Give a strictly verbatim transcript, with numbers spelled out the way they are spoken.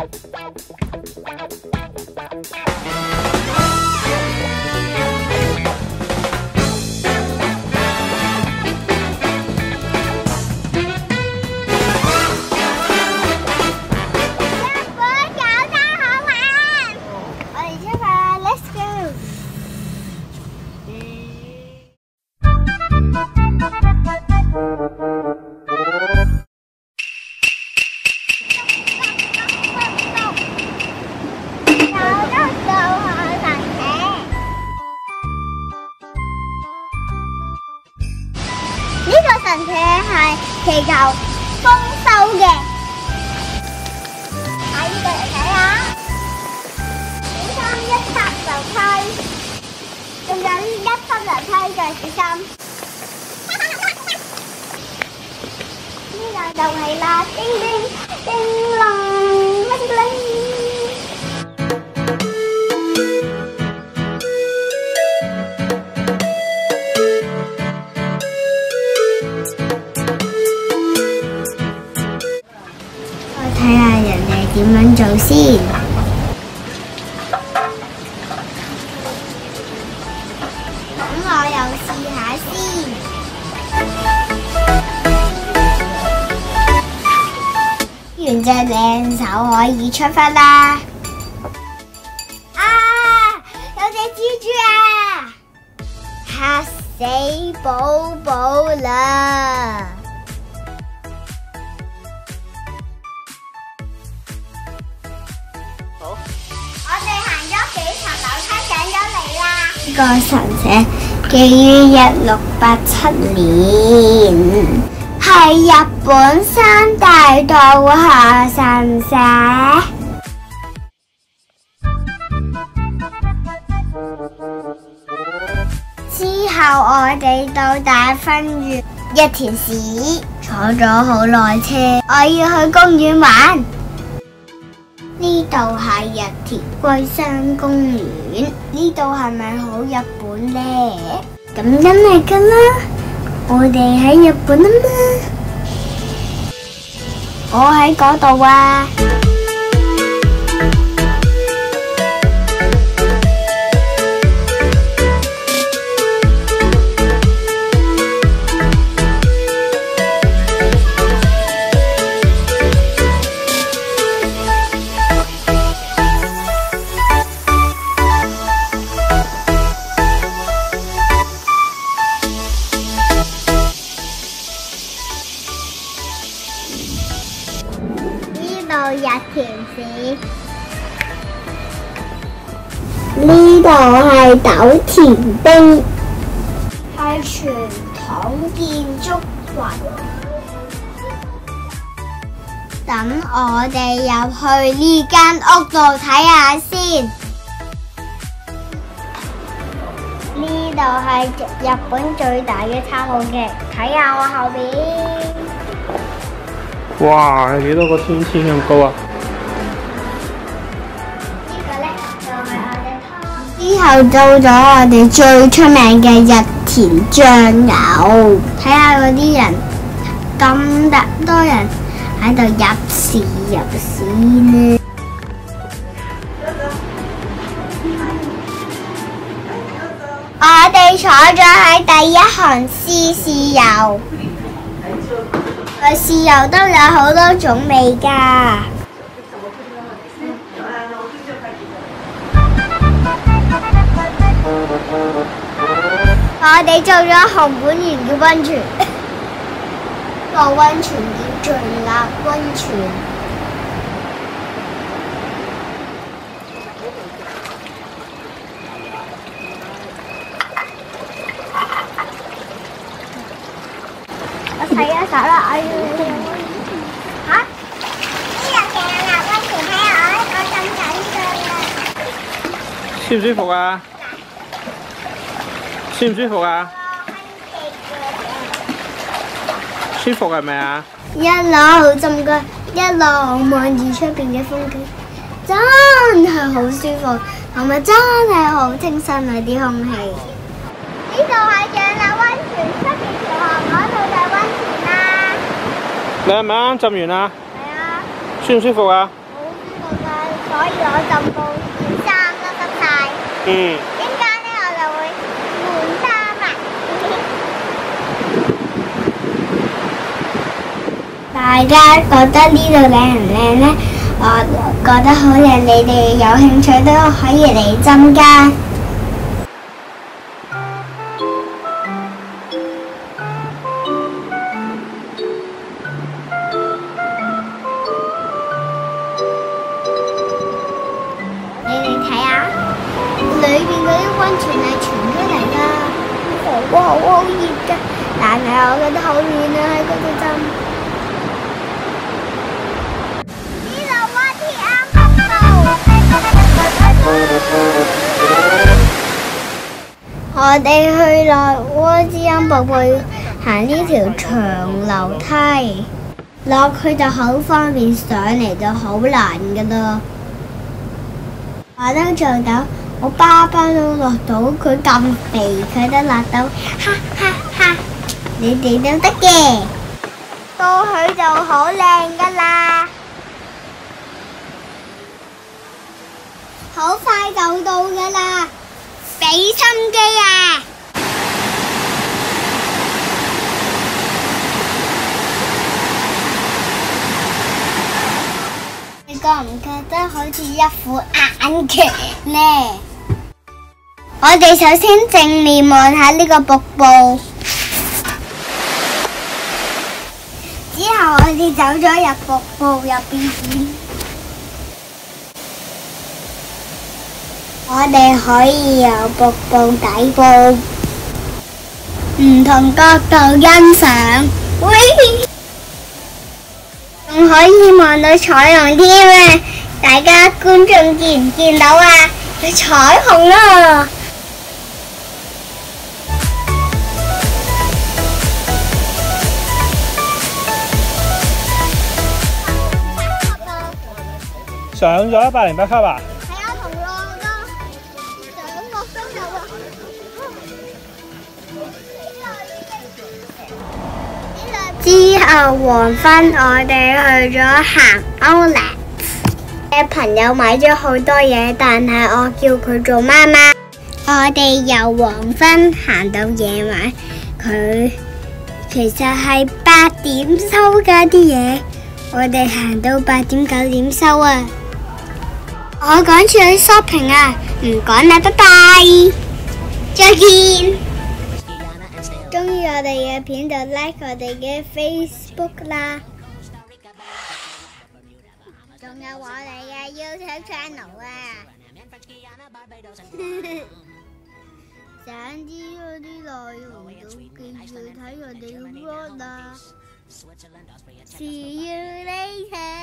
神社係祈求豐收嘅，喺呢度嚟睇下，小心一踏就推，仲有一踏就推嘅小心。呢度就係啦，叮叮叮啷乜叮。睇下人哋點樣做先。咁我又試下先。完隻靚手可以出發啦！啊！有隻蜘蛛啊！嚇死寶寶啦！我哋行咗幾層樓梯上咗嚟啦！呢個神社建於一六八七年，係日本三大稻荷神社。之後我哋到大分縣一田市，坐咗好耐車，我要去公園玩。呢度係日田龜山公園，呢度係咪好日本呢？咁梗係㗎啦，我哋喺日本啊嘛，我喺嗰度啊。日田市，呢度係豆田町，係傳統建築群。等我哋入去呢間屋度睇下先。呢度係日本最大嘅餐號嘅，睇下我後邊。 哇！係幾多個天線咁高啊？ 呢個咧就係我哋湯。之後到咗我哋最出名嘅日田醬油，睇下嗰啲人咁多人喺度入市入市呢。我哋坐咗喺第一行試豉油。豉油都有好多種味㗎。我哋做咗熊本縣嘅溫泉，個溫泉叫聚立溫泉。我睇一手啦，我要嚇呢度成日立溫泉，睇下我我咁緊張啊！ 舒唔舒服啊？舒唔舒服啊？舒服係咪啊？一路浸過，一路望住出邊嘅風景，真係好舒服，同埋真係好清新啊啲空氣。呢度係聚立溫泉，出邊條河嗰度就係溫泉啦。你係咪啱浸完啊？係啊。舒唔舒服啊？好舒服。 所以我就冇件衫都濕晒。 嗯。 點解呢？我就會換衫啊！大家覺得呢度靚唔靚呢？我覺得好靚，你哋有興趣都可以嚟參加。你哋睇下，裏邊嗰啲溫泉係傳出嚟㗎，哇，好熱㗎，但係我覺得好暖啊，喺嗰度浸。我哋去落窩之音瀑布行呢條長樓梯，落去就好方便，上嚟就好難噶啦。我都做到，我爸爸都落到，佢咁肥佢都落到，哈哈哈！你哋都得嘅，到去就好靚噶啦，好快就到噶啦。俾心機啊！你覺唔覺得好似一副眼鏡呢？我哋首先正面望下呢個瀑布，之後我哋走咗入瀑布入邊。我哋可以由瀑布底部唔同角度欣賞，仲可以望到彩虹添啊！大家觀眾見唔見到啊？有彩虹啊！ 上咗一百零八級啊！之後黃昏，我哋去咗行歐蘭嘅朋友買咗好多嘢，但係我叫佢做媽媽。我哋由黃昏行到夜晚，佢其實係八點收㗎啲嘢，我哋行到八點九點收啊！我趕住去 shopping 啊，唔趕啦，拜拜，再見。鍾意我哋嘅片就 like 我哋嘅 Facebook 啦，仲有我哋嘅 YouTube channel 啊！想知嗰啲內容就記住睇我哋嘅 vlog 啦。See you later。